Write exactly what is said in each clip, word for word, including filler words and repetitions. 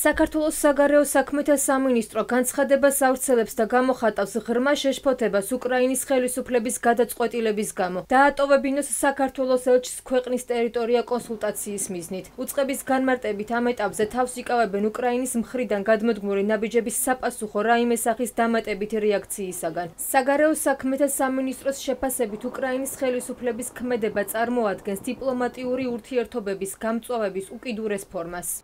საქართველოს საგარეო საქმეთა სამინისტრო განცხადებას ავრცელებს და გამოხატავს ღრმა შეშფოთებას უკრაინის ხელისუფლების გადაწყვეტილების გამო. დაატოვებინოს საქართველოს ელჩს ქვეყნის ტერიტორია კონსულტაციის მიზნით. უწყების განმარტებით ამ ეტაპზე თავს იკავებენ უკრაინის მხრიდან გადმოდგმული ნაბიჯების sapasukho რაიმე სახის დამატებითი რეაქციისაგან. საგარეო საქმეთა სამინისტროს შეფასებით უკრაინის ხელისუფლების ქმედება წარმოადგენს დიპლომატიური ურთიერთობების გამწვავების უკიდურეს ფორმას.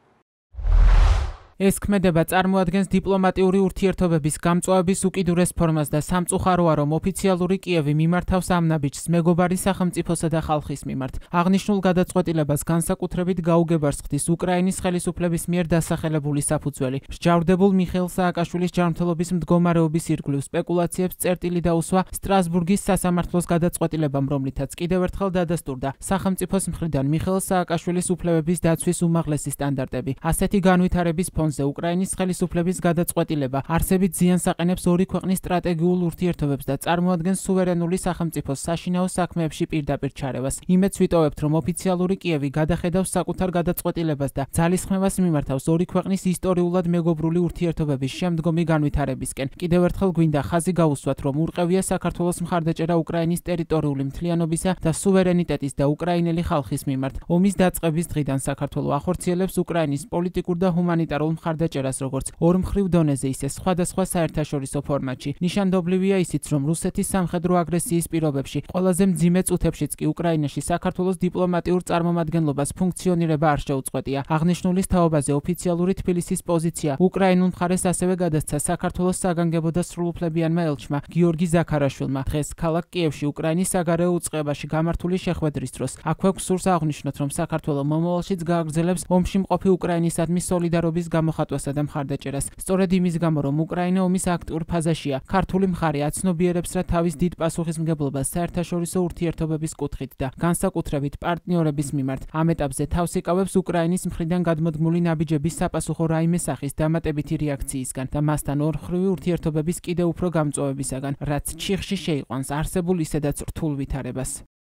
ეს ქმედება წარმოადგენს დიპლომატიური ურთიერთობების გამწვავების უკიდურეს ფორმას და სამწუხაროა, რომ ოფიციალური კიევი მიმართავს ამ ნაბიჯს მეგობარი სახელმწიფოსა და ხალხის მიმართ. აღნიშნულ გადაწყვეტილებას განსაკუთრებით გაუგებარს ხდის უკრაინის ხელისუფლების მიერ დასახელებული საფუძველი. მსჯავრდებულ მიხეილ სააკაშვილის ჯანმრთელობის მდგომარეობის ირგვლივ სპეკულაციებს წერტილი დაუსვა სტრასბურგის სასამართლოს გადაწყვეტილებამ, რომლითაც კიდევ ერთხელ დადასტურდა სახელმწიფოს მხრიდან მიხეილ სააკაშვილის უფლებების დაცვის უმაღლესი სტანდარტები. ასეთი განვითარების ფონზე უკრაინის ხელისუფლების გადაწყვეტილება არსებით ზიანს აყენებს ორი ქვეყნის სტრატეგიულ ურთიერთობებს და წარმოადგენს სუვერენული სახელმწიფოს საშინაო საქმეებში პირდაპირ ჩარევას. იმედს ვიტოვებთ, რომ ოფიციალური კიევი გადახედავს საკუთარ გადაწყვეტილებას და ძალისხმევას მიმართავს ორი ქვეყნის ისტორიულად მეგობრული ურთიერთობების შემდგომი განვითარებისკენ. კიდევ ერთხელ გვინდა ხაზი გაუსვათ, რომ ურყევია საქართველოს მხარდაჭერა უკრაინის ტერიტორიული მთლიანობისა და სუვერენიტეტის და უკრაინელი ხალხის მიმართ. ომის დაწყების დღიდან საქართველო ახორციელებს უკრაინის პოლიტიკურ და ჰუმანიტარულ მხარდაჭერას როგორც ორმხრივ დონეზე, ისე სხვადასხვა საერთაშორისო ფორმატში. ნიშანდობლივია ისიც, რომ რუსეთის სამხედრო აგრესიის პირობებში ყველაზე მძიმე წუთებშიც კი უკრაინაში საქართველოს დიპლომატიურ წარმომადგენლობას ფუნქციონირება არ შეუწყვეტია. აღნიშნულის თაობაზე ოფიციალური თბილისის პოზიცია უკრაინულ მხარეს ასევე გადასცა საქართველოს საგანგებო და სრულუფლებიანმა ელჩმა გიორგი ზაქარაშვილმა. დღეს ქალაქ კიევში უკრაინის საგარეო უწყებაში გამართული შეხვედრის დროს აქვე გსურს აღნიშნოთ, რომ საქართველო მომავალშიც გააგრძელებს ომში მყოფი უკრაინისადმი სოლიდარობის გამოხატვასა და მხარდაჭერას. სწორედ იმის გამო, რომ უკრაინა ომის აქტიურ ფაზაშია, ქართული მხარე აცნობიერებს რა თავის დიდ პასუხისმგებლობას საერთაშორისო ურთიერთობების კუთხით და განსაკუთრებით პარტნიორების მიმართ. ამ ეტაპზე თავს იკავებს უკრაინის მხრიდან გადმოდგმული ნაბიჯების საპასუხო რაიმე სახის დამატებითი რეაქციისგან და მასთან ორმხრივი ურთიერთობების კიდევ უფრო გამწვავებისაგან, რაც ჩიხში შეიყვანს არსებულ ისედაც რთულ ვითარებას.